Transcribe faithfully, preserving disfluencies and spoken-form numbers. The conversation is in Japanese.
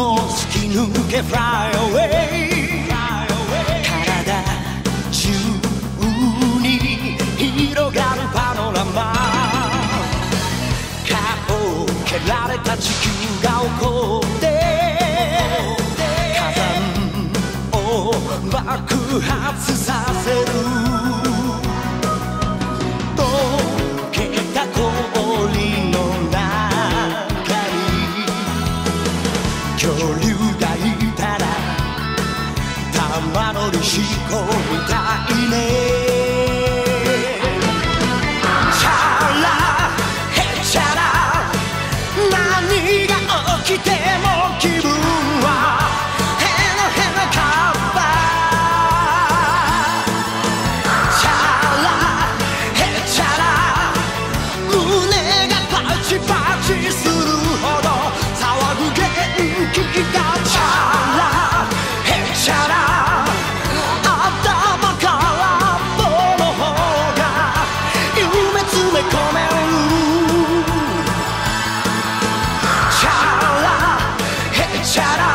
を突き抜け Fly away 体中に広がるパノラマ顔を蹴られた地球が怒って火山を爆発させる溶けた氷の中に恐竜がいたら玉乗りしこみたいねチャラヘチャラ何が起きても気分はへのへのカッパチャラヘチャラ胸がパチパチするほど騒ぐ元気がチャラヘチャラ頭から棒の方が夢詰め込めるチャラヘチャラ